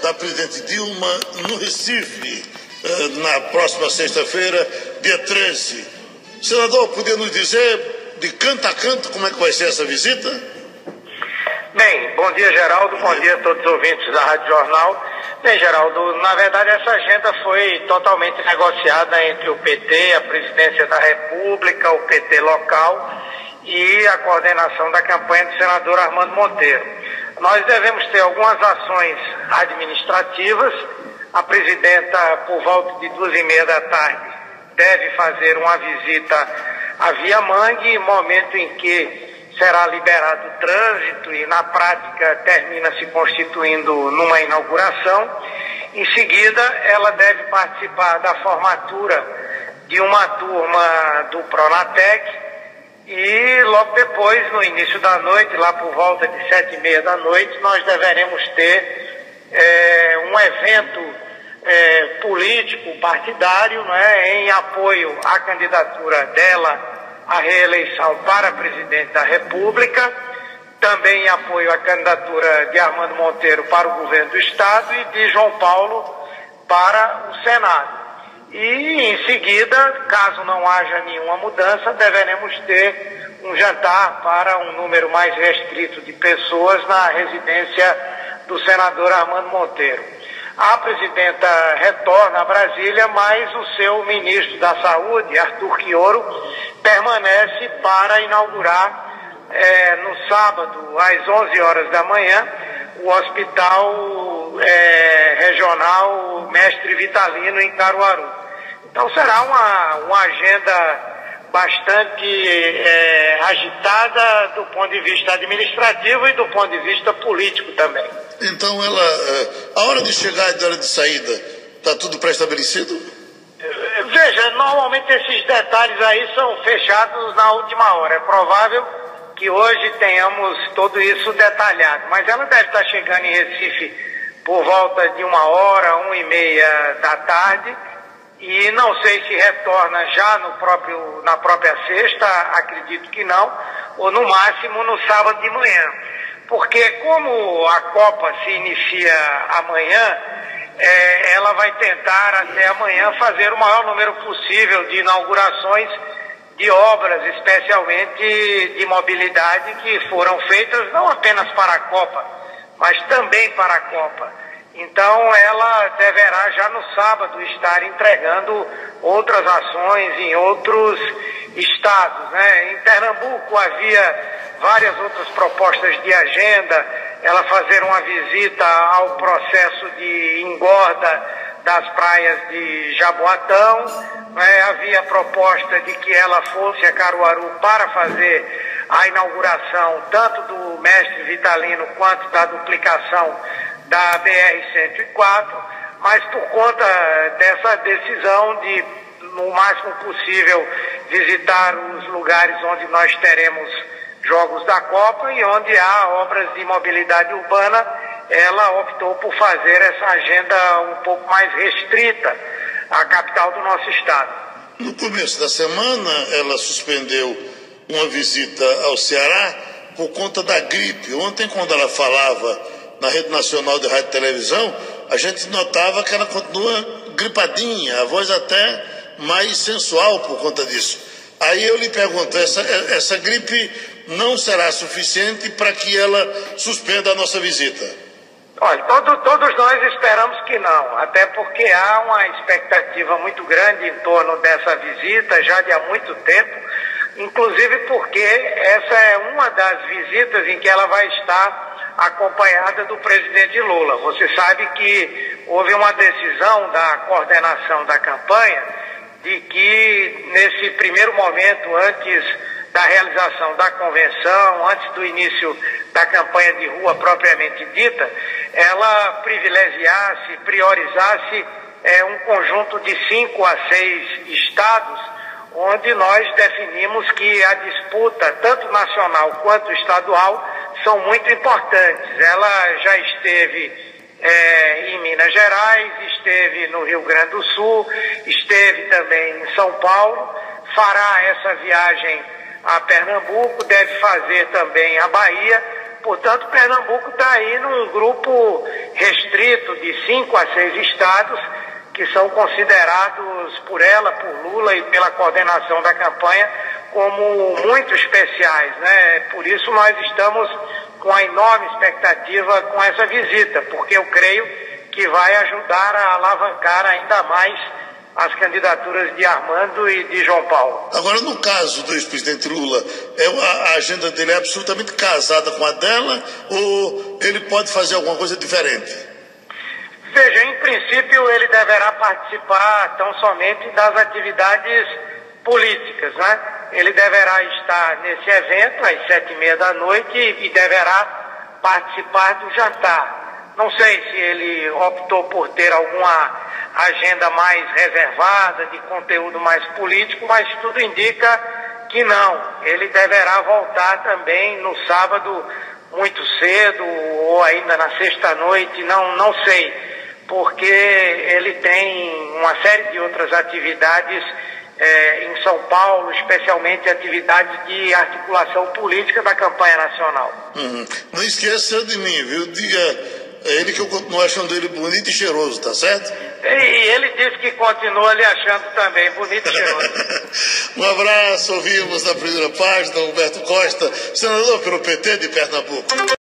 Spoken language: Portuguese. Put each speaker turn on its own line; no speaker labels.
da presidente Dilma no Recife, na próxima sexta-feira, dia 13. Senador, podia nos dizer de canto a canto como é que vai ser essa visita?
Bem, bom dia, Geraldo, bom dia a todos os ouvintes da Rádio Jornal. Bem, Geraldo, na verdade essa agenda foi totalmente negociada entre o PT, a Presidência da República, o PT local e a coordenação da campanha do senador Armando Monteiro. Nós devemos ter algumas ações administrativas. A presidenta, por volta de 2h30 da tarde, deve fazer uma visita à Via Mangue, momento em que será liberado o trânsito e, na prática, termina se constituindo numa inauguração. Em seguida, ela deve participar da formatura de uma turma do Pronatec e, logo depois, no início da noite, lá por volta de 7h30 da noite, nós deveremos ter um evento político, partidário, em apoio à candidatura dela à reeleição para presidente da República, também em apoio à candidatura de Armando Monteiro para o governo do Estado e de João Paulo para o Senado. E, em seguida, caso não haja nenhuma mudança, deveremos ter um jantar para um número mais restrito de pessoas na residência do senador Armando Monteiro. A presidenta retorna a Brasília, mas o seu ministro da Saúde, Arthur Quioro, permanece para inaugurar no sábado, às 11 horas da manhã, o Hospital Regional Mestre Vitalino, em Caruaru. Então será uma agenda bastante agitada do ponto de vista administrativo e do ponto de vista político também.
Então a hora de chegar e a hora de saída, está tudo pré-estabelecido?
Veja, normalmente esses detalhes aí são fechados na última hora. É provável que hoje tenhamos tudo isso detalhado, mas ela deve estar chegando em Recife por volta de 1h, 1h30 da tarde, e não sei se retorna já na própria sexta, acredito que não, ou no máximo no sábado de manhã. Porque como a Copa se inicia amanhã, ela vai tentar até amanhã fazer o maior número possível de inaugurações de obras, especialmente de mobilidade, que foram feitas não apenas para a Copa, mas também para a Copa. Então ela deverá já no sábado estar entregando outras ações em outros estados, Em Pernambuco havia várias outras propostas de agenda, ela fazer uma visita ao processo de engorda das praias de Jaboatão, havia proposta de que ela fosse a Caruaru para fazer a inauguração tanto do Mestre Vitalino quanto da duplicação da BR-104, mas por conta dessa decisão de, no máximo possível, visitar os lugares onde nós teremos jogos da Copa e onde há obras de mobilidade urbana, ela optou por fazer essa agenda um pouco mais restrita à capital do nosso estado.
No começo da semana, ela suspendeu uma visita ao Ceará por conta da gripe. Ontem, quando ela falava na Rede Nacional de Rádio e Televisão, a gente notava que ela continua gripadinha, a voz até mais sensual por conta disso. Aí eu lhe pergunto, essa gripe não será suficiente para que ela suspenda a nossa visita?
Olha, todos nós esperamos que não, até porque há uma expectativa muito grande em torno dessa visita, já de há muito tempo, inclusive porque essa é uma das visitas em que ela vai estar acompanhada do presidente Lula. Você sabe que houve uma decisão da coordenação da campanha de que, nesse primeiro momento, antes da realização da convenção, antes do início da campanha de rua propriamente dita, ela privilegiasse, priorizasse um conjunto de 5 a 6 estados, onde nós definimos que a disputa, tanto nacional quanto estadual, são muito importantes. Ela já esteve em Minas Gerais, esteve no Rio Grande do Sul, esteve também em São Paulo, fará essa viagem a Pernambuco, deve fazer também a Bahia, Portanto, Pernambuco está aí num grupo restrito de 5 a 6 estados que são considerados por ela, por Lula e pela coordenação da campanha como muito especiais, né? Por isso nós estamos com a enorme expectativa com essa visita, porque eu creio que vai ajudar a alavancar ainda mais as candidaturas de Armando e de João Paulo.
Agora, no caso do ex-presidente Lula, a agenda dele é absolutamente casada com a dela ou ele pode fazer alguma coisa diferente?
Veja, em princípio ele deverá participar tão somente das atividades políticas, né? Ele deverá estar nesse evento às 7h30 da noite e deverá participar do jantar. Não sei se ele optou por ter alguma agenda mais reservada, de conteúdo mais político, mas tudo indica que não. Ele deverá voltar também no sábado muito cedo ou ainda na sexta-noite, não sei, porque ele tem uma série de outras atividades em São Paulo, especialmente atividades de articulação política da campanha nacional.
Não esqueça de mim, viu? Diga a ele que eu continuo achando ele bonito e cheiroso, tá certo?
E ele disse que continua lhe achando também bonito e cheiroso.
Um abraço, ouvimos na primeira página, Humberto Costa, senador pelo PT de Pernambuco.